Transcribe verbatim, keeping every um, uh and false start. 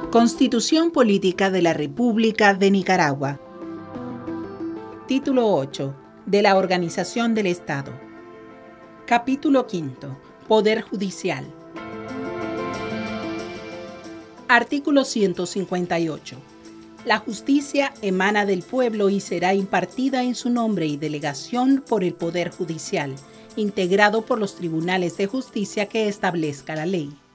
Constitución Política de la República de Nicaragua. Título ocho. De la Organización del Estado. Capítulo quinto. Poder Judicial. Artículo ciento cincuenta y ocho. La justicia emana del pueblo y será impartida en su nombre y delegación por el Poder Judicial, integrado por los tribunales de justicia que establezca la ley.